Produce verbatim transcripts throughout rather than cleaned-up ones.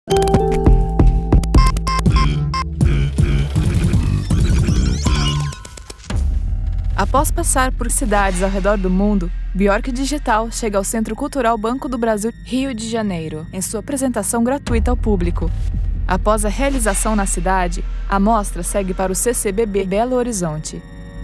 Após passar por cidades ao redor do mundo, Björk Digital chega ao Centro Cultural Banco do Brasil, Rio de Janeiro, em sua apresentação gratuita ao público. Após a realização na cidade, a mostra segue para o C C B B Belo Horizonte.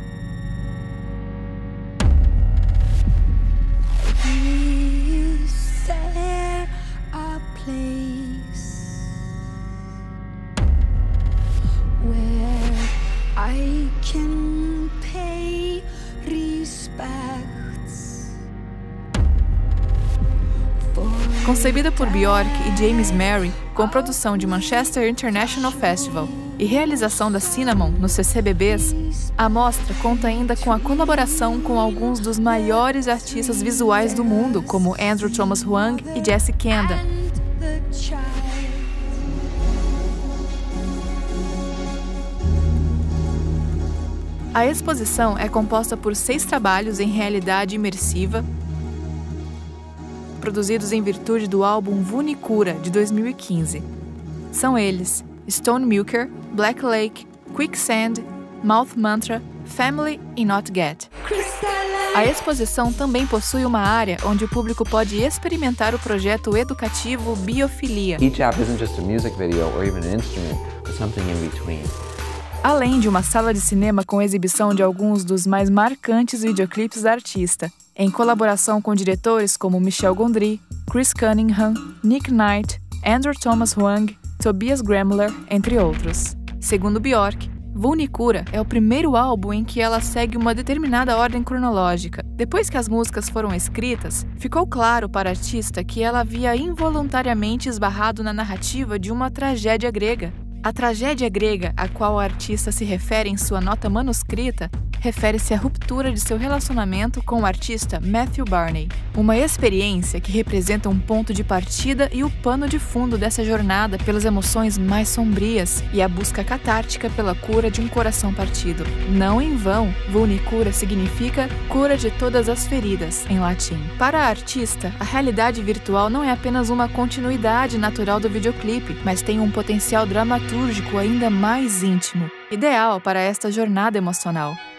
Concebida por Björk e James Mary, com produção de Manchester International Festival e realização da Cinnamon nos C C B Bs, a mostra conta ainda com a colaboração com alguns dos maiores artistas visuais do mundo, como Andrew Thomas Huang e Jesse Kenda. A exposição é composta por seis trabalhos em realidade imersiva, produzidos em virtude do álbum Vunicura, de dois mil e quinze. São eles Stone Milker, Black Lake, Quicksand, Mouth Mantra, Family e Not Get. A exposição também possui uma área onde o público pode experimentar o projeto educativo Biofilia. Each app isn't just a music video or even an instrument, but something in between. Além de uma sala de cinema com exibição de alguns dos mais marcantes videoclipes da artista, em colaboração com diretores como Michel Gondry, Chris Cunningham, Nick Knight, Andrew Thomas Huang, Tobias Gremler, entre outros. Segundo Björk, Vunicura é o primeiro álbum em que ela segue uma determinada ordem cronológica. Depois que as músicas foram escritas, ficou claro para a artista que ela havia involuntariamente esbarrado na narrativa de uma tragédia grega. A tragédia grega a qual a artista se refere em sua nota manuscrita refere-se à ruptura de seu relacionamento com o artista Matthew Barney, uma experiência que representa um ponto de partida e o pano de fundo dessa jornada pelas emoções mais sombrias e a busca catártica pela cura de um coração partido. Não em vão, Vunicura significa cura de todas as feridas, em latim. Para a artista, a realidade virtual não é apenas uma continuidade natural do videoclipe, mas tem um potencial dramatúrgico ainda mais íntimo, ideal para esta jornada emocional.